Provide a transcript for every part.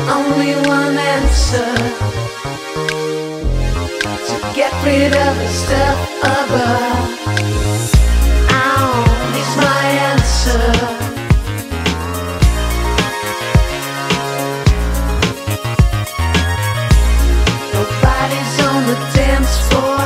only one answer to get rid of the stuff above. Is my answer. Nobody's on the dance floor.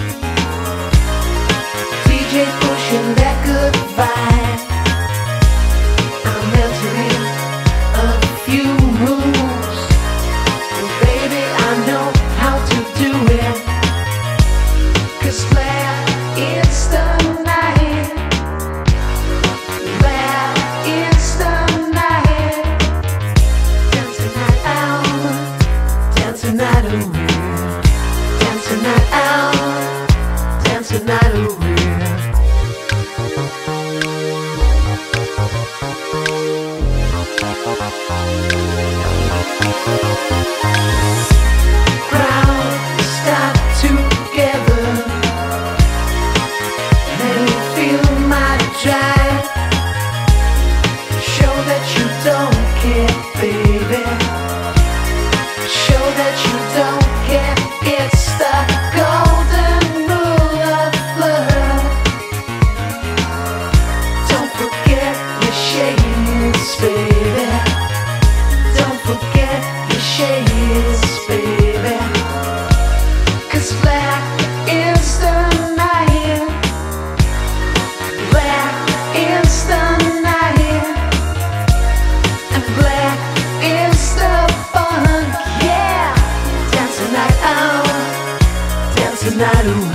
DJ pushing that good vibe. I'm entering a few moves. And baby, I know how to do it. 'Cause Blair is the night. Blair is the night. Dance the night out. Dance the night away. Dance the night out. Dance the night away. Crowd start together. They feel mighty dry. Show that you don't care, baby. Show that you don't care. It's the golden rule of love. Don't forget your shades, baby. Don't forget your shades, baby. 'Cause black is the night. Black is the night. And black is the fun, yeah. Dance the night out. Dance the night away.